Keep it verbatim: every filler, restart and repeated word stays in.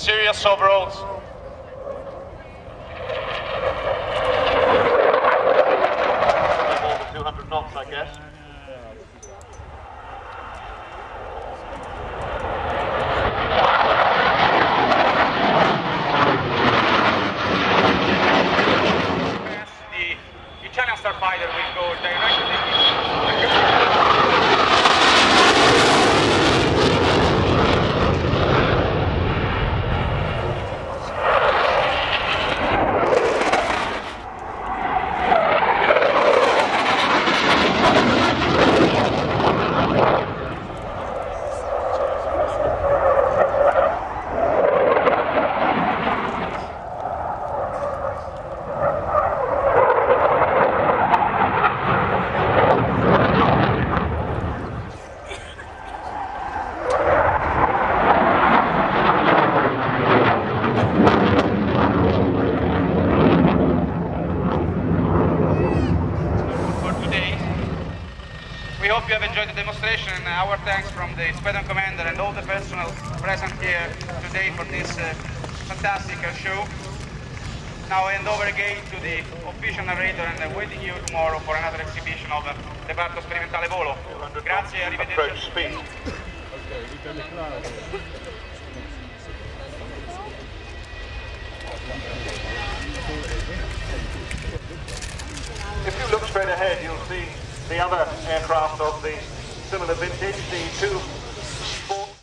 serious overhauls. Over two hundred knots, I guess. The Italian starfighter will go directly. We hope you have enjoyed the demonstration, and our thanks from the Squadron Commander and all the personnel present here today for this uh, fantastic uh, show. Now I hand over again to the official narrator and uh, waiting you tomorrow for another exhibition of uh, Reparto Sperimentale Volo. Grazie, arrivederci. Approach speed. If you look straight ahead, you'll see the other aircraft of the similar vintage, the two